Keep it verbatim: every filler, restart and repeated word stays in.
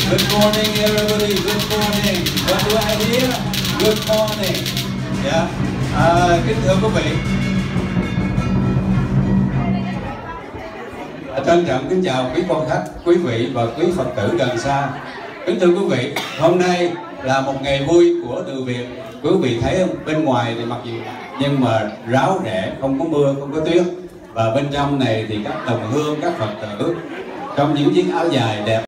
Good morning, everybody. Good morning. What do I hear? Good morning. Yeah. À, kính thưa quý vị, trân trọng kính chào quý quan khách, quý vị và quý Phật tử gần xa. Kính thưa quý vị, hôm nay là một ngày vui của Từ Việt. Quý vị thấy không? Bên ngoài thì mặc dù nhưng mà ráo rẻ, không có mưa, không có tuyết. Và bên trong này thì các đồng hương, các Phật tử trong những chiếc áo dài đẹp.